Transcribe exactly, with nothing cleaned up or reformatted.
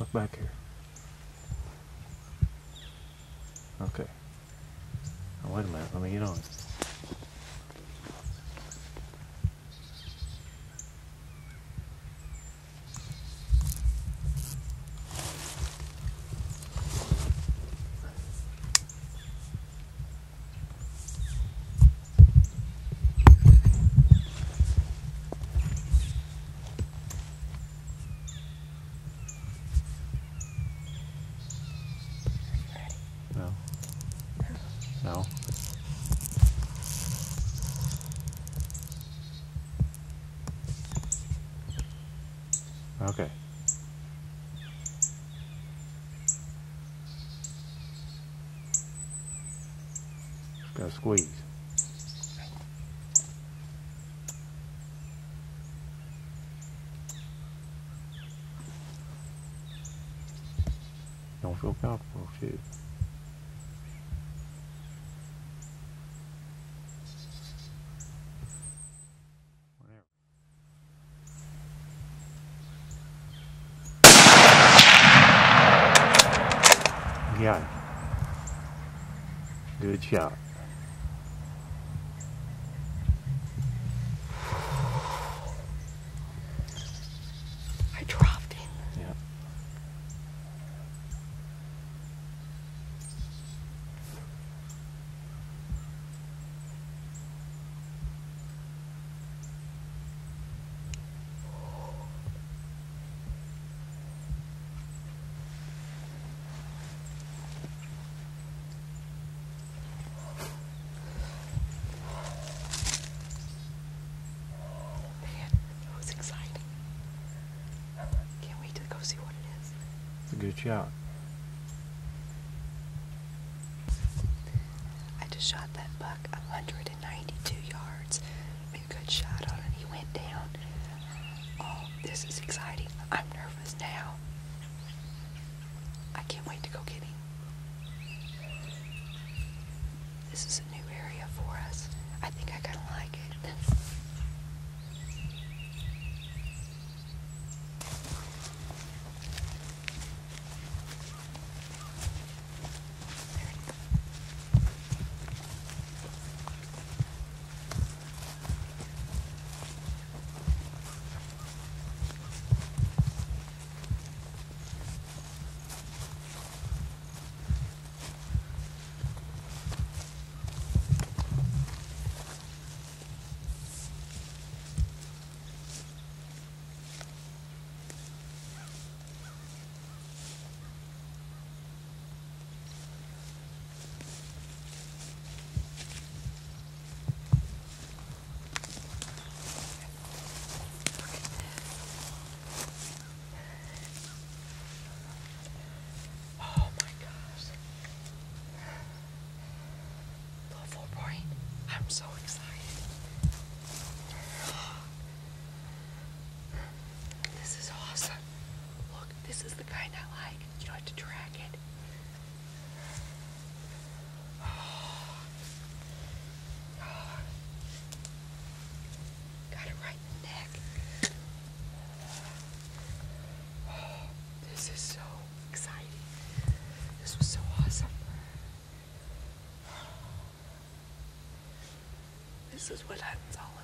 Look back here. Okay. Oh, wait a minute. Let me get on it. No. No. Okay. Just gotta squeeze. Don't feel comfortable, shoot. Whatever. Got it. Good shot. I dropped him. Yeah. See what it is. It's a good shot. I just shot that buck one hundred ninety-two yards. Made a good shot on it. He went down. Oh, this is exciting. I'm nervous now. I can't wait to go get him. This is a new area for us. I think I kind of like it. I'm so excited. This is awesome. Look, this is the kind I like. You don't have to drag it. Got it right in the neck. This is so exciting. This was so awesome. This is what hunting's all